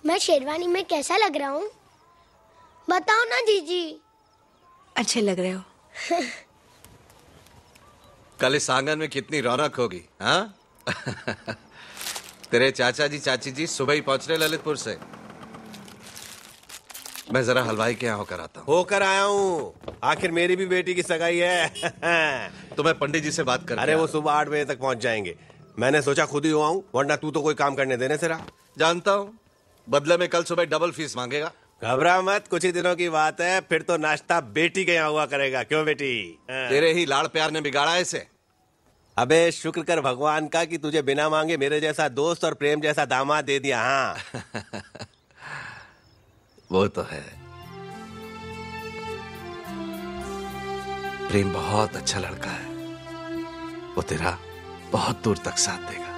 मैं शेरवानी में कैसा लग रहा हूँ? बताओ ना जीजी। अच्छे लग रहे हो। कल इस आंगन में कितनी रौनक होगी, हाँ? तेरे चाचा जी चाची जी सुबह ही पहुंच रहे ललितपुर से। मैं जरा हलवाई के यहाँ होकर आता हूँ। होकर आया हूँ, आखिर मेरी भी बेटी की सगाई है। तो मैं पंडित जी से बात कर। अरे वो सुबह 8 बजे तक पहुंच जाएंगे। मैंने सोचा खुद ही हो आऊं, वरना तू तो कोई काम करने देने से रहा। जानता हूँ, बदले में कल सुबह डबल फीस मांगेगा। घबरा मत, कुछ ही दिनों की बात है, फिर तो नाश्ता बेटी के यहाँ हुआ करेगा। क्यों बेटी? तेरे ही लाड़ प्यार ने बिगाड़ा है इसे। अबे शुक्र कर भगवान का कि तुझे बिना मांगे मेरे जैसा दोस्त और प्रेम जैसा दामाद दे दिया। हाँ वो तो है। प्रेम बहुत अच्छा लड़का है, वो तेरा बहुत दूर तक साथ देगा।